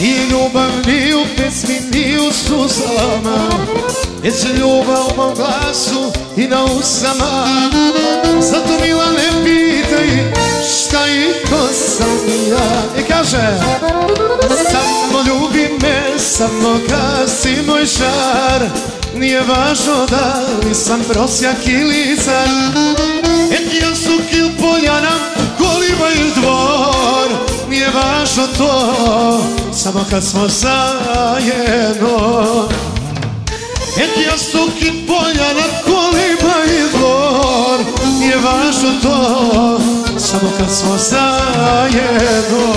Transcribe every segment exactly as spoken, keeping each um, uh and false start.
I ljubav ni u pesmi, ni u suzama, već ljubav u mom glasu i na usama. Zato mila ne pitaj šta i ko sam ja. I kaže, samo ljubi me, samo gasi moj žar. Nije važno da li sam prosjak ili car. Et ja su kil poljana, kolima i dvor. Nije važno to, samo kad smo zajedno. Et ja su kil poljana, kolima i dvor. Nije važno to, samo kad smo zajedno.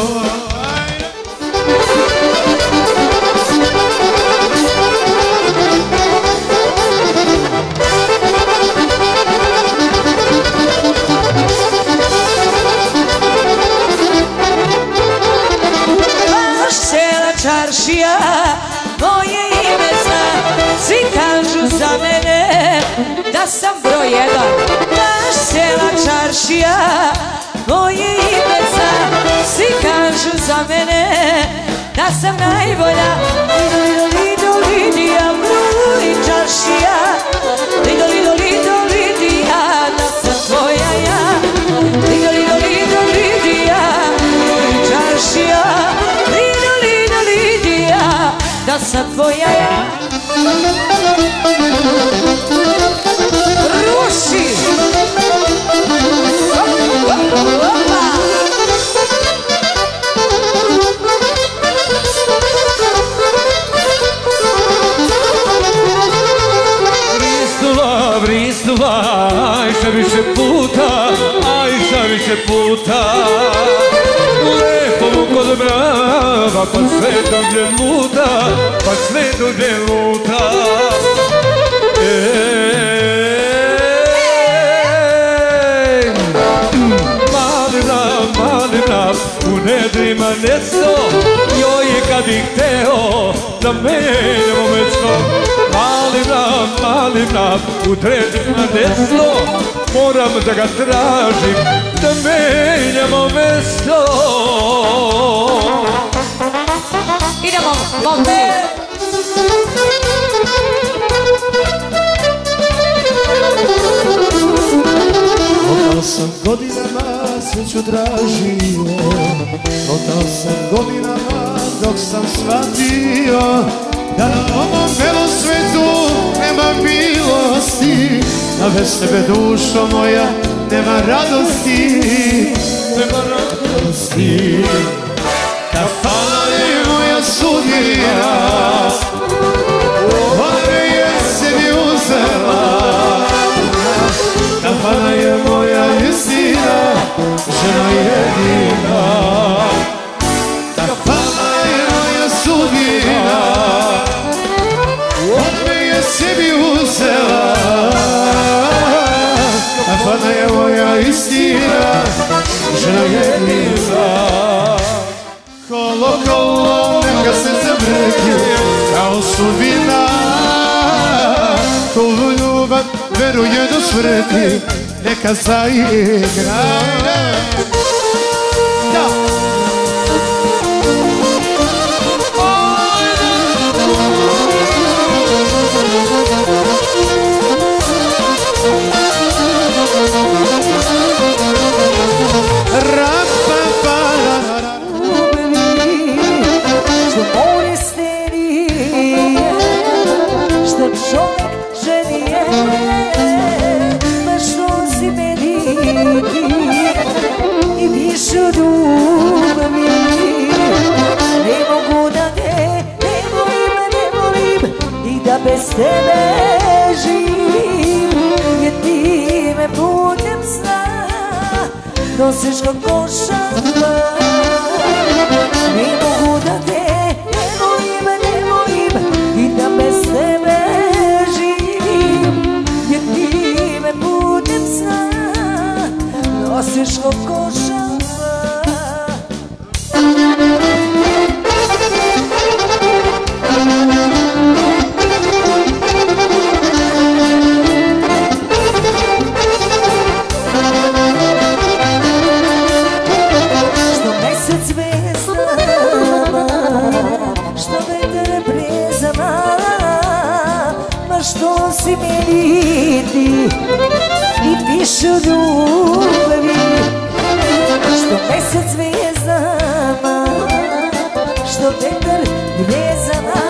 Čaršija, moje ime zna, svi kažu za mene da sam broj jedan. Naš sela čaršija, moje ime zna, svi kažu za mene da sam najbolja. Lido, lido, lidija, bruli čaršija, lido, lido, lido, lidija, da sam tvoja ja. Lido, lido, lido, lidija, bruli čaršija, da sam tvoja ja. Ruši! Brisnula, brisnula, ajša više puta, ajša više puta. Lepo kod brava, pa sve dublje luta, pa sve dublje luta. Mali mrav, mali mrav, u nedrima nesto, joj je kad ih hteo da menjamo mesto. Mali mrav, mali mrav, u nedrima nesto, moram da ga tražim, da menjamo mesto. Idemo, momci! Lotao sam godinama, sreću tražio. Lotao sam godinama, dok sam shvatio da na ovom belom svetu nema milosti. Da bez tebe, dušo moja, nema radosti. Nema radosti. Kafana je moja sudija, ona me je sebi uzela. Kafana je moja istina, žena jedina. Kafana je moja sudija, ona me je sebi uzela. Kafana je moja istina, žena jedina. Kolo, kolo, neka se zabreke kao sudbina. Kovu ljubav veruje do smrti, neka zaigra. Da! Bez tebe živim, jer ti me putem sna nosiš ko košama. Ne mogu da te ne volim, ne volim i da bez tebe živim, jer ti me putem sna nosiš ko košama. Mesec vidi i pišu ljubavi. Što mesec zvijezdama, što vetar gljezana,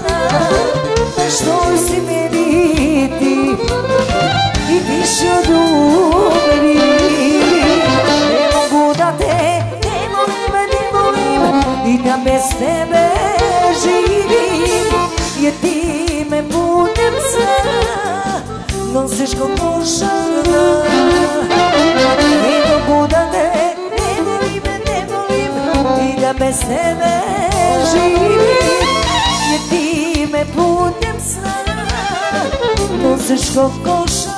što si meni ti i pišu ljubavi. Ne mogu da te ne volim, ne volim i da bez tebe živim, jer ti me putem sna nosiš ko pošara. Ne mogu da te ne volim, ne volim i da bez tebe živim, jer ti me putem sna nosiš ko košara.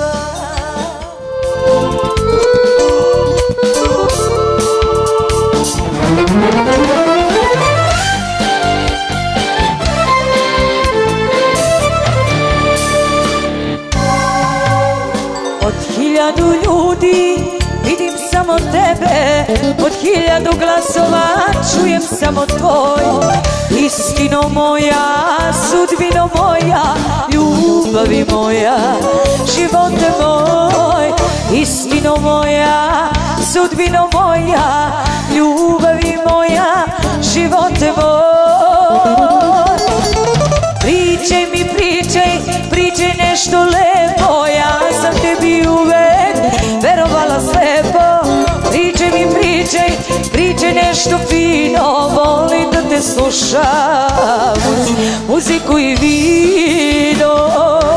Od hiljadu ljudi vidim samo tebe, od hiljadu glasova čujem samo tvoj. Istino moja, sudbino moja, ljubavi moja, živote moj. Istino moja, sudbino moja, ljubavi moja, živote moj. Pričaj mi, pričaj, pričaj nešto lepo, ja sam tebi uvek verovala slepo. Pričaj mi, pričaj, pričaj nešto fino, volim da te slušam uz muziku i vino.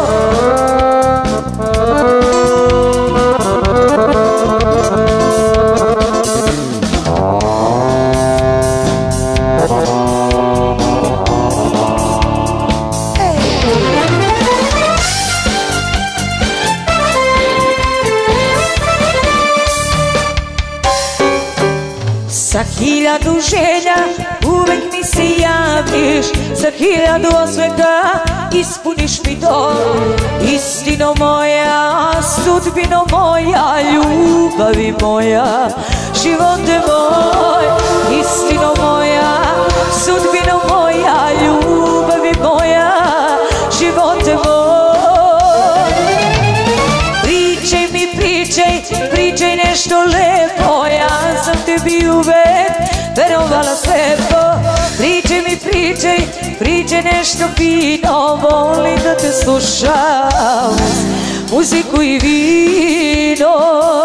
Sa hiljadu želja uvek mi se javiš, sa hiljadu osveta ispuniš mi to. Istino moja, sudbino moja, ljubavi moja, živote moj. Istino moja, sudbino moja, ljubavi moja, živote moj. Pričaj mi, pričaj, pričaj nešto lepo, ja sam tebi uvek verovala slepo. Pričaj mi, pričaj, pričaj nešto fino, volim da te slušam uz muziku i vino.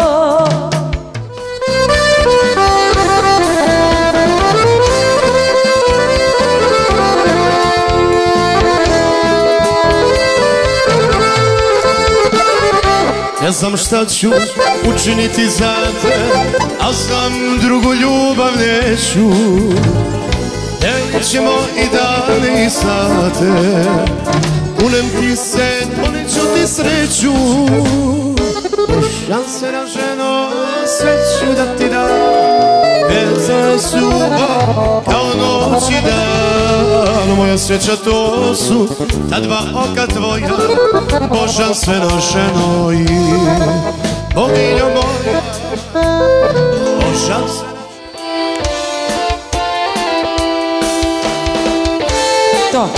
Ne znam šta ću učiniti za te, a znam drugu ljubav neću. Nećemo i dane i sate, kunem ti se, doneću ti sreću. Šanse na ženo, sve ću da ti dam, bez ljubav kao noć i dan. Moja sreća to su ta dva oka tvoja, božanstveno ženo i boginjo moja, božanstveno. To.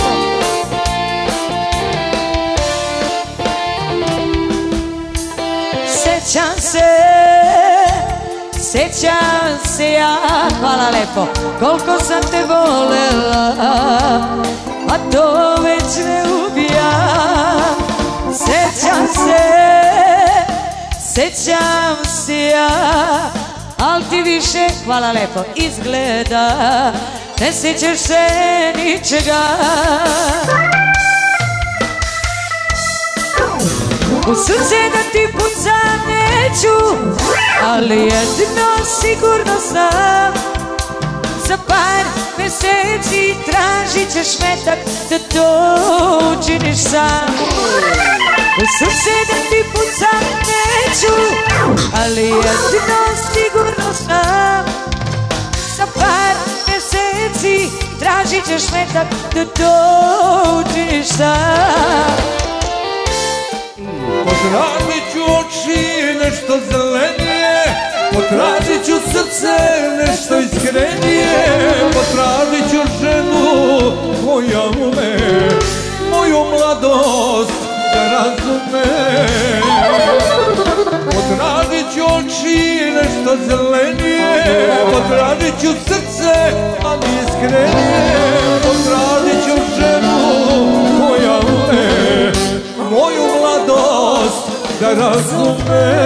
Sećam se, sećam se ja, hvala lepo, koliko sam te volela, a to već ne ubija. Sećam se, sećam se ja, al ti više, hvala lepo, izgleda ne sjećaš se ničega. U srce da ti pucam neću, ali jedino sigurno znam, za par meseci tražit ćeš metak da to učiniš sam. U srce da ti pucam neću, ali jedino sigurno znam, za par meseci tražit ćeš metak da to učiniš sam. Potražit ću oči nešto zelenije, potražit ću srce nešto iskrenije, potražit ću ženu koja ume moju mladost da razume. najiskrenije potražit ću ženu koja ume moju mladost da razume.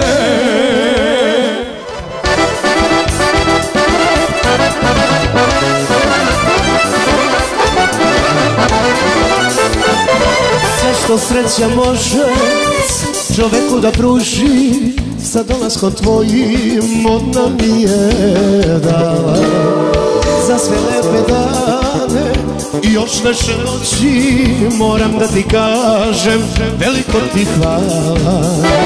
Sve što sreća može čoveku da pruži, sa dolaskom tvojim ona mi je dala. Za sve lepe dane i još veše noći moram da ti kažem veliko ti hvala.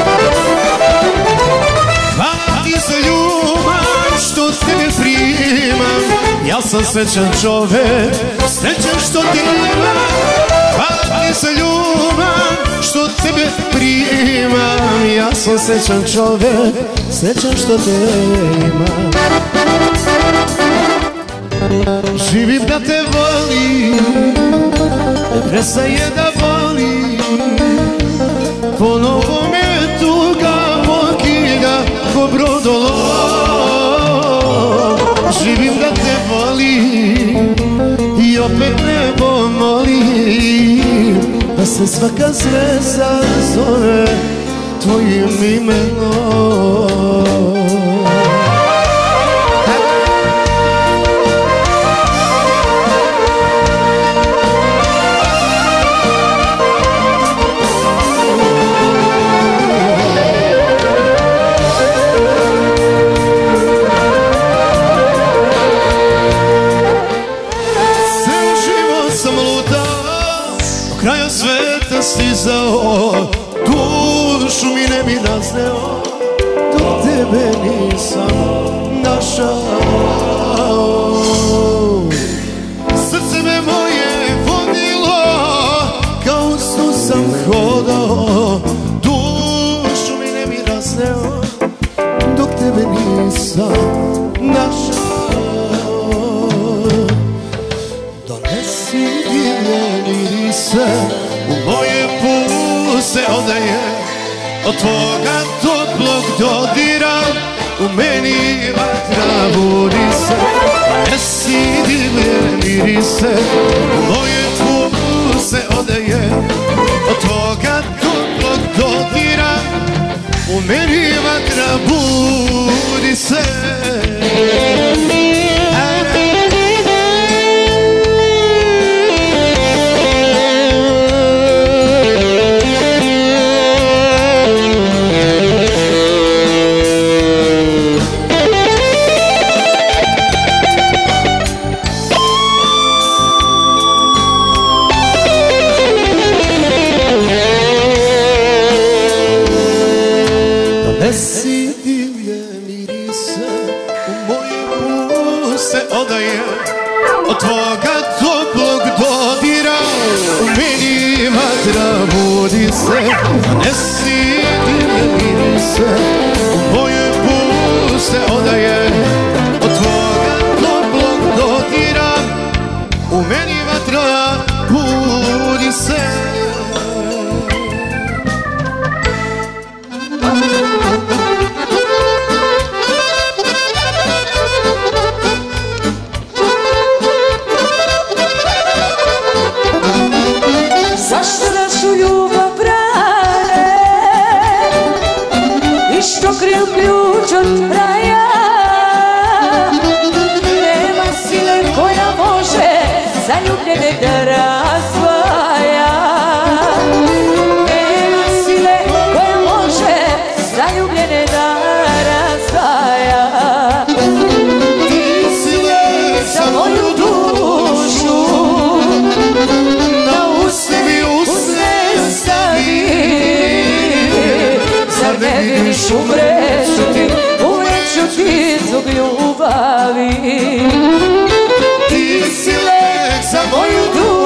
Hvala ti za ljubav što tebe primam, ja sam srećan čovek, srećan što te imam. Hvala ti za ljubav što tebe primam, ja sam srećan čovek, srećan što te imam. Živim da te volim, ne prestaje da volim, ponovo me tuga pokida ko brodolom. Živim da te volim i opet nebo molim da se svaka zvezda zove tvojim imenom. Kraja sveta stizao, dušu mi ne bi razneo, dok tebe nisam našao. Srce me moje vodilo, kao u snu sam hodao, dušu mi ne bi razneo, dok tebe nisam našao. Donesi divne mirise, u moje puse odaje, od tvoga toplog dodira, u meni vatra budi se. Donesi divne mirise, u moje puse odaje, od tvoga toplog dodira, u meni vatra budi se. Donesi divlje mirise, u moje puse odaje, od tvoga toplog dodira, u meni vatra budi se. Donesi divlje mirise, u moje puse odaje, od tvoga toplog dodira, u meni vatra budi se. Zašto našu ljubav brane i što kriju ključ od raja? Nema sile koja može zaljubljene da razdvaja. Nema sile koja može zaljubljene da razdvaja. Ti si lijek za moju dušu, zar ne vidiš, umreću ti, umreću ti zbog ljubavi. Ti si lijek za moju dušu,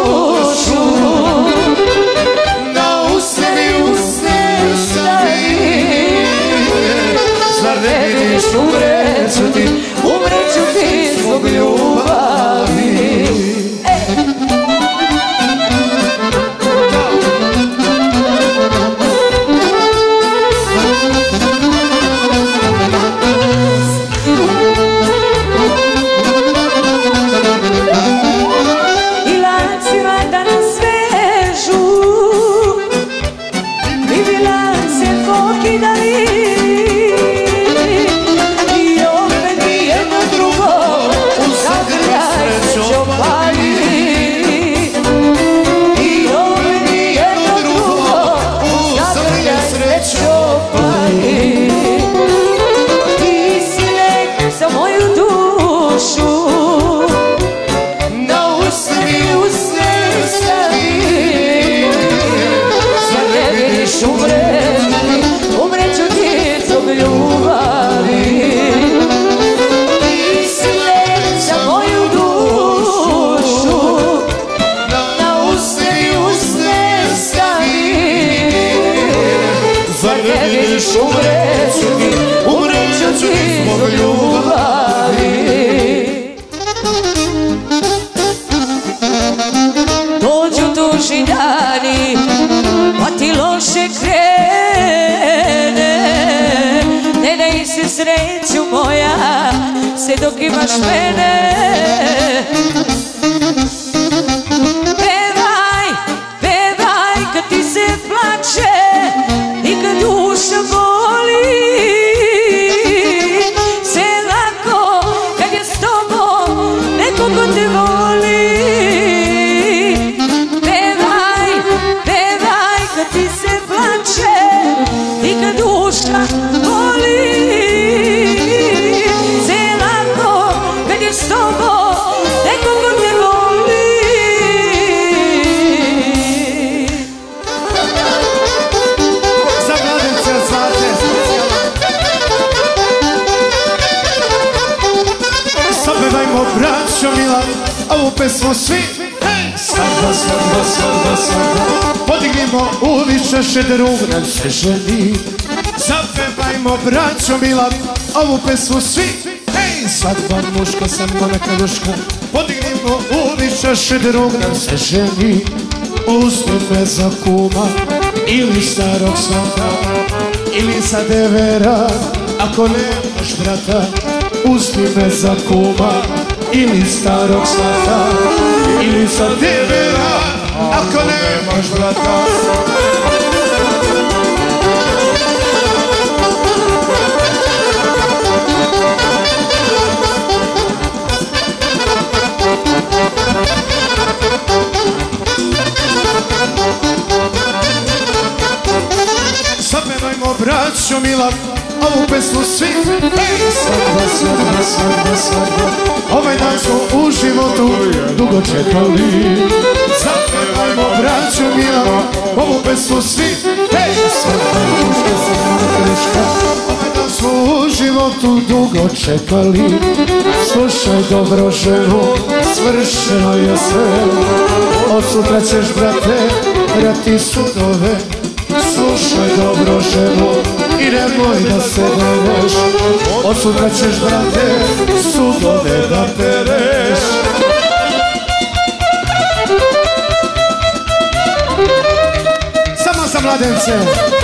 Dođu tužni dani, pa ti loše krene. Ne daj se sreću moja, sve dok imaš mene. Pevaj, pevaj kad ti se plače i kad duša boli. Sve lako kad je s tobom neko ko te voli. Pevaj, pevaj kad ti se plače i kad duša boli. Sve lako kad je s tobom neko ko te voli. Za mladence znate zapevajmo braćo mila ovu pesmu svi. Svadba, svadba, svadba, svadba, podignimo uviše šedrug nam se ženi. Zapevajmo braćo mila ovu pesmu svi. Svadba muška, samo neka duška, podignimo uviše šedrug nam se ženi. Uzmi me za kuma ili starog svata ili za devera, ako nemaš brata. Uzmi me za kuma ili starog svata ili za devera, ako nemaš brata. Zapevajmo braćo mila ovu pesmu svi. Svadba, svadba, svadba, svadba, ovaj dan smo u životu dugo čekali. Zapevajmo braćo mila ovu pesmu svi. Svadba muška, svadba muška, ovaj dan smo u životu dugo čekali. Slušaj dobro ženu, svršeno je sve. Od sutra ćeš brate brati sudove. Slušaj dobro ženu i nemoj da se dereš. Od sutra ćeš brate sudove da pereš. Samo za mladence.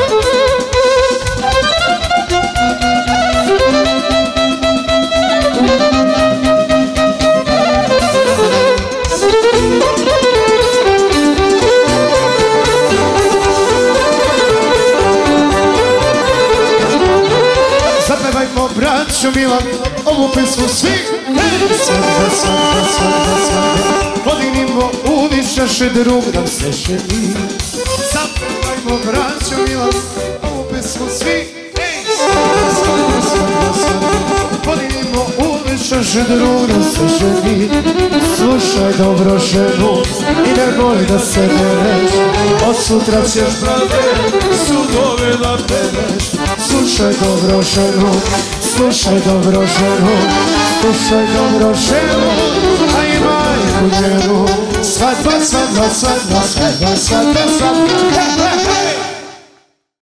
Zapevajmo braćo mila ovu pesmu svi. Svadba, svadba, svadba, svadba, podignimo uviše šedrug nam se ženi. Zapevajmo braćo mila ovu pesmu svi. Svadba, svadba, svadba, svadba, podignimo uviše šedrug nam se ženi. Slušaj dobro ženu i nemoj da se dereš. Od sutra ćeš brate sudove da pereš. Slušaj dobro ženu, slušaj dobro ženu, slušaj dobro ženu, a i majku njenu. Svadba, svadba, svadba, svadba, svadba, svadba,